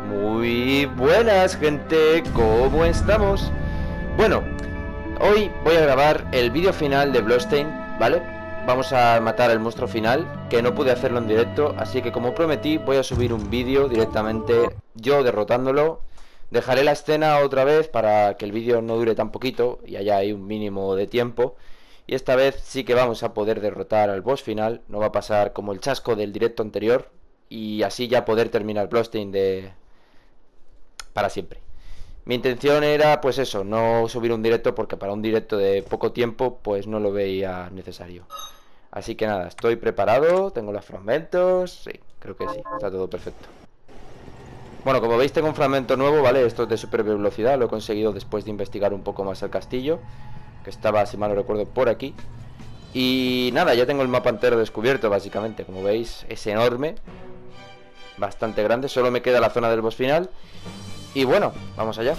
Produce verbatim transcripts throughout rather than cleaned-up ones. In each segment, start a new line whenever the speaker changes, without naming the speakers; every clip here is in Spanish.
Muy buenas, gente, ¿cómo estamos? Bueno, hoy voy a grabar el vídeo final de Bloodstained, ¿vale? Vamos a matar al monstruo final, que no pude hacerlo en directo, así que como prometí voy a subir un vídeo directamente yo derrotándolo. Dejaré la escena otra vez para que el vídeo no dure tan poquito y haya ahí un mínimo de tiempo. Y esta vez sí que vamos a poder derrotar al boss final, no va a pasar como el chasco del directo anterior. Y así ya poder terminar Bloodstained de... para siempre. Mi intención era pues eso, no subir un directo porque para un directo de poco tiempo pues no lo veía necesario. Así que nada, estoy preparado, tengo los fragmentos, sí, creo que sí, está todo perfecto. Bueno, como veis tengo un fragmento nuevo, ¿vale? Esto es de super velocidad, lo he conseguido después de investigar un poco más el castillo, que estaba, si mal no recuerdo, por aquí. Y nada, ya tengo el mapa entero descubierto básicamente, como veis, es enorme, bastante grande, solo me queda la zona del boss final. Y bueno, vamos allá.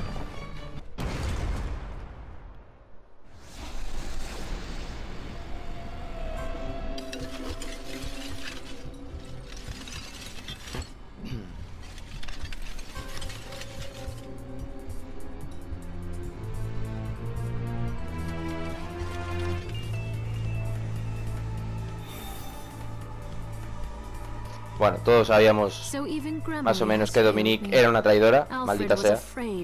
Bueno, todos sabíamos más o menos que Dominique era una traidora, maldita sea.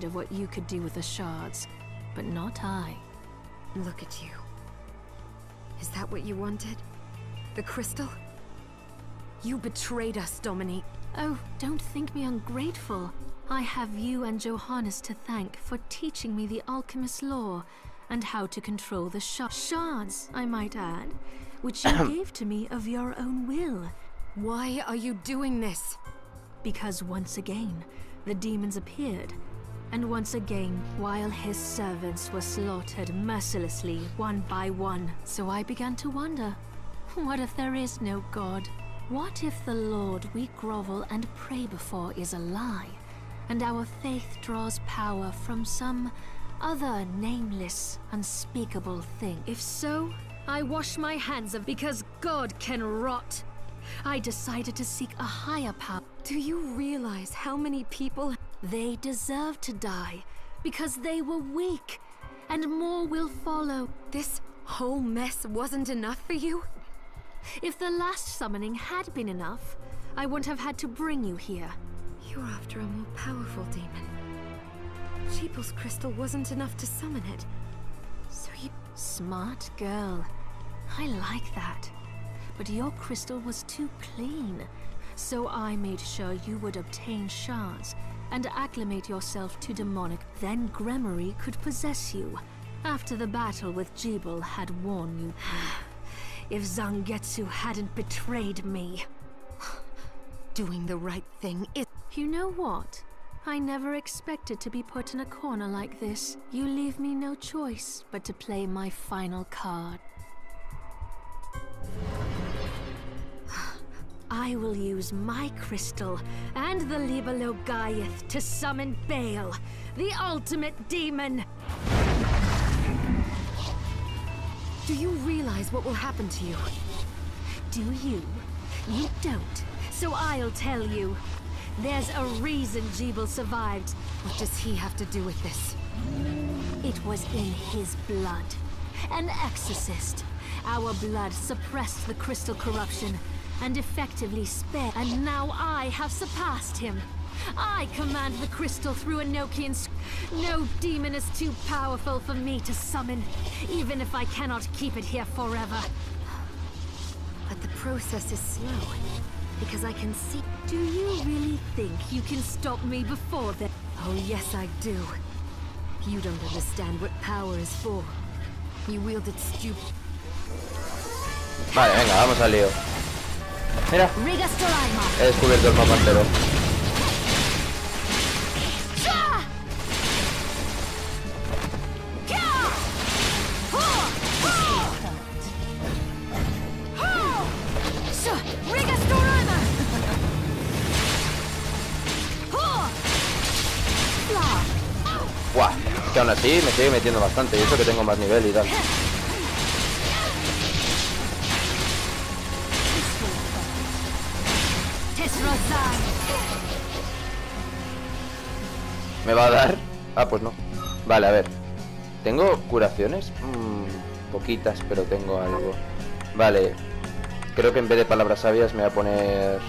But not I.
Look at you. Is that what you wanted? The crystal? You betrayed us, Dominique.
Oh, don't think me ungrateful. I have you and Johannes to thank for teaching me the alchemist's law and how to control the sh shards, I might add, which you gave to me of your own will.
Why are you doing this?
Because once again, the demons appeared. And once again, while his servants were slaughtered mercilessly, one by one. So I began to wonder, what if there is no God? What if the Lord we grovel and pray before is a lie, and our faith draws power from some other nameless, unspeakable thing? If so, I wash my hands of because God can rot. I decided to seek a higher power.
Do you realize how many people...
They deserve to die, because they were weak, and more will follow.
This whole mess wasn't enough for you?
If the last summoning had been enough, I wouldn't have had to bring you here.
You're after a more powerful demon. Sheeple's crystal wasn't enough to summon it. So you...
Smart girl. I like that. But your crystal was too clean, so I made sure you would obtain shards and acclimate yourself to demonic. Then Gremory could possess you, after the battle with Jebel had worn you. If Zangetsu hadn't betrayed me.
Doing the right thing is...
You know what? I never expected to be put in a corner like this. You leave me no choice but to play my final card. I will use my crystal and the Libelo Gaiath to summon Baal, the ultimate demon!
Do you realize what will happen to you?
Do you? You don't. So I'll tell you. There's a reason Jebel survived.
What does he have to do with this?
It was in his blood. An exorcist. Our blood suppressed the crystal corruption and effectively spared, and now I have surpassed him. I command the crystal through Enochian. No demon is too powerful for me to summon, even if I cannot keep it here forever.
But the process is slow, because I can see...
Do you really think you can stop me before that?
Oh yes, I do. You don't understand what power is for. You wield it stupid.
Vale, venga, vamos al lío. Mira, he descubierto el mapa entero. Buah, es que aún así me sigue metiendo bastante y eso que tengo más nivel y tal. ¿Me va a dar? Ah, pues no. Vale, a ver. ¿Tengo curaciones? Mm, poquitas, pero tengo algo. Vale. Creo que en vez de palabras sabias me voy a poner...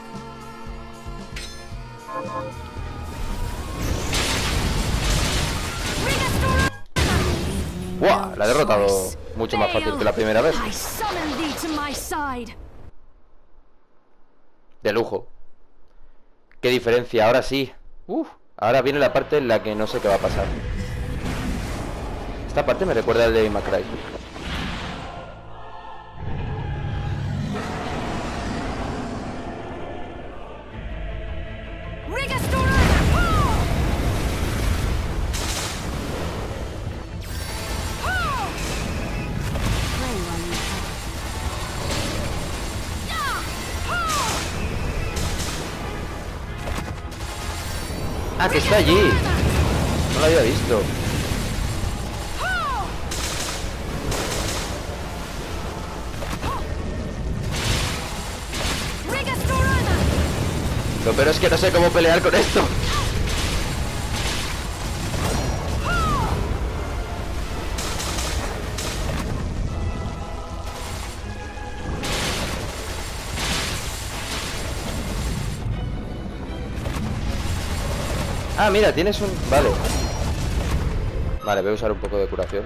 ¡Buah! La he derrotado mucho más fácil que la primera vez. De lujo. Qué diferencia, ahora sí. Uf, ahora viene la parte en la que no sé qué va a pasar. Esta parte me recuerda al de May Cry. Ah, que está allí. No lo había visto. Lo peor es que no sé cómo pelear con esto. Ah, mira, tienes un... Vale. Vale, voy a usar un poco de curación.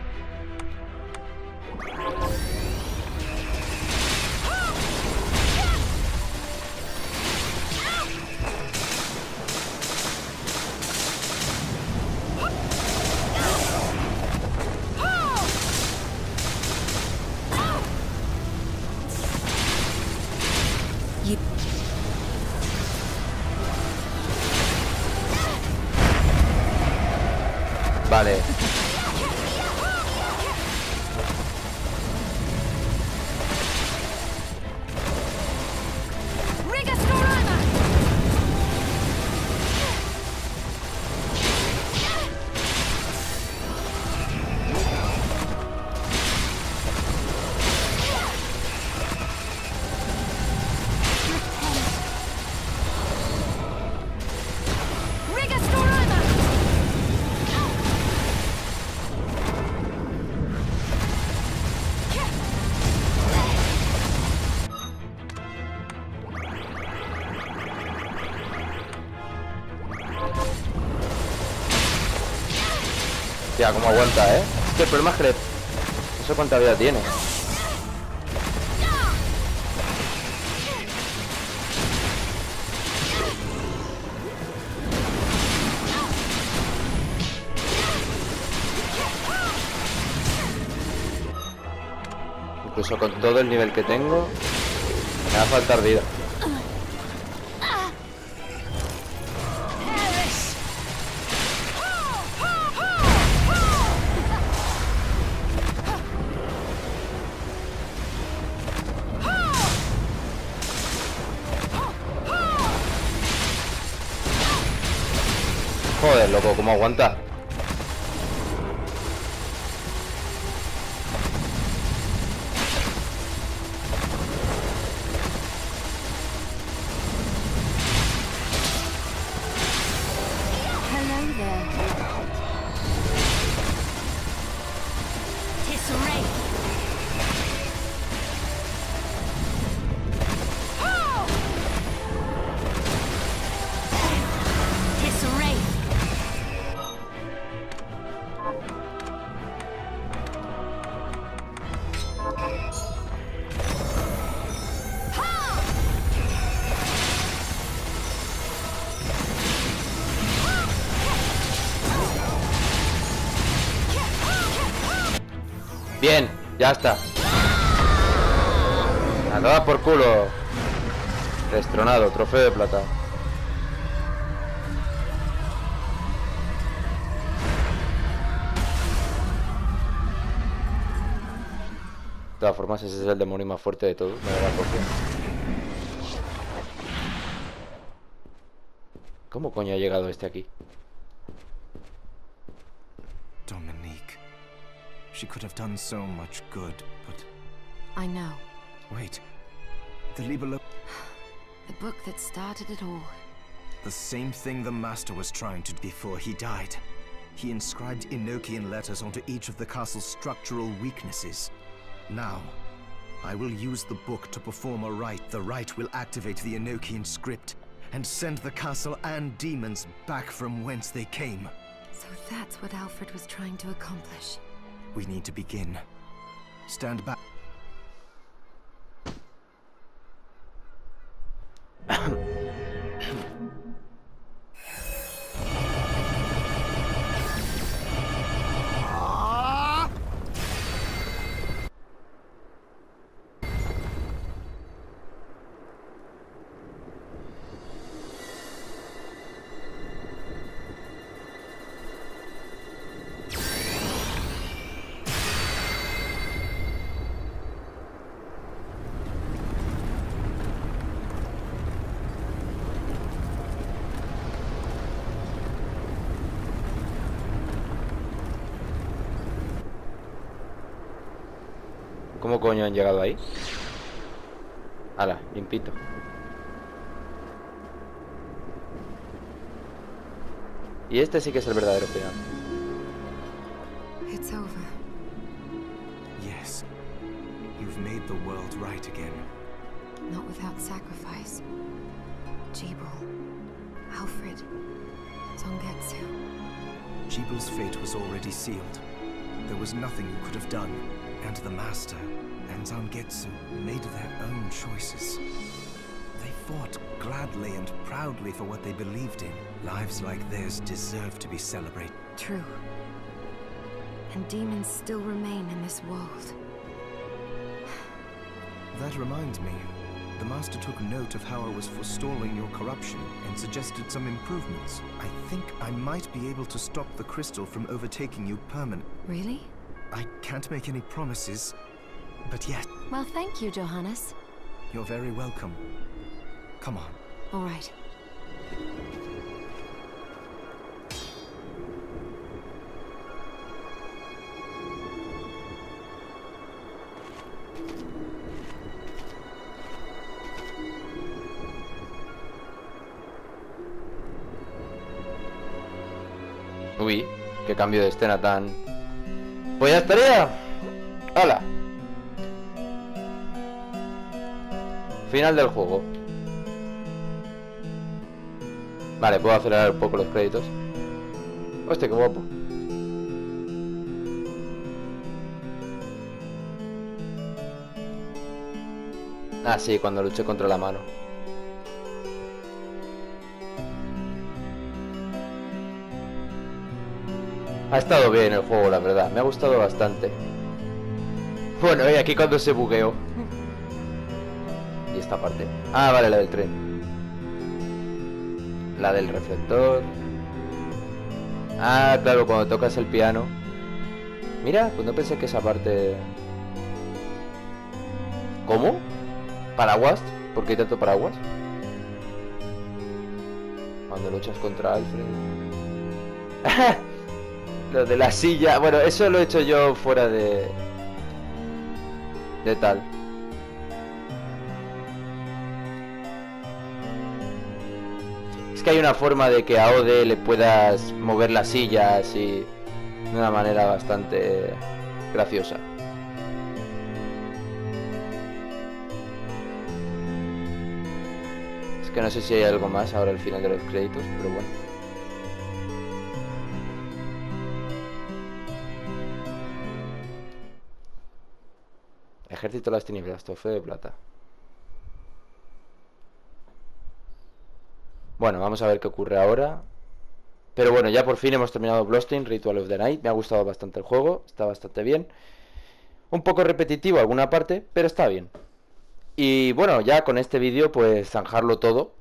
Vale. Ya, como aguanta, ¿eh? Es que el problema es que le... no sé cuánta vida tiene. Incluso con todo el nivel que tengo, me va a faltar vida. Joder, loco, ¿cómo aguanta? Bien, ya está. A tomar por culo. Destronado, trofeo de plata. De todas formas, ese es el demonio más fuerte de todos. Me da la copia. ¿Cómo coño ha llegado este aquí?
Dominique. She could have done so much good, but...
I know.
Wait. The Libelo...
The book that started it all.
The same thing the Master was trying to before he died. He inscribed Enochian letters onto each of the castle's structural weaknesses. Now, I will use the book to perform a rite. The rite will activate the Enochian script and send the castle and demons back from whence they came.
So that's what Alfred was trying to accomplish.
We need to begin. Stand back.
¿Cómo coño han llegado ahí? Ala, limpito. Y este sí que es el verdadero final.
It's over.
Yes. You've made the world right again.
Not without sacrifice. Jeeble, Alfred, Zongetsu.
Jeeble's fate was already sealed. There was nothing you could have done. And the Master and Zangetsu made their own choices. They fought gladly and proudly for what they believed in. Lives like theirs deserve to be celebrated.
True. And demons still remain in this world.
That reminds me. The Master took note of how I was forestalling your corruption and suggested some improvements. I think I might be able to stop the crystal from overtaking you permanently.
Really?
I can't make any promises, but yes.
Well, thank you, Johannes.
You're very welcome. Come on.
All right.
Uy, qué cambio de escena tan... Pues ya estaría. ¡Hala! Final del juego. Vale, puedo acelerar un poco los créditos. Hostia, qué guapo. Ah, sí, cuando luché contra la mano. Ha estado bien el juego, la verdad. Me ha gustado bastante. Bueno, y aquí cuando se bugueó. Y esta parte. Ah, vale, la del tren. La del reflector. Ah, claro, cuando tocas el piano. Mira, pues no pensé que esa parte... ¿Cómo? ¿Paraguas? ¿Por qué hay tanto paraguas? Cuando luchas contra Alfred. Lo de la silla... Bueno, eso lo he hecho yo fuera de... De tal. Es que hay una forma de que a Ode le puedas mover la silla así... De una manera bastante... graciosa. Es que no sé si hay algo más ahora al final de los créditos, pero bueno. Ejército de las tinieblas, trofeo de plata. Bueno, vamos a ver qué ocurre ahora. Pero bueno, ya por fin hemos terminado Bloodstained Ritual of the Night. Me ha gustado bastante el juego, está bastante bien. Un poco repetitivo alguna parte, pero está bien. Y bueno, ya con este vídeo pues zanjarlo todo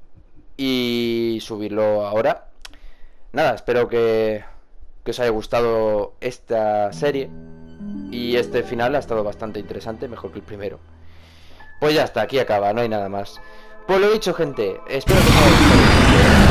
y subirlo ahora. Nada, espero que, que os haya gustado esta serie. Y este final ha estado bastante interesante, mejor que el primero. Pues ya está, aquí acaba, no hay nada más. Pues lo dicho, gente, espero que os haya gustado.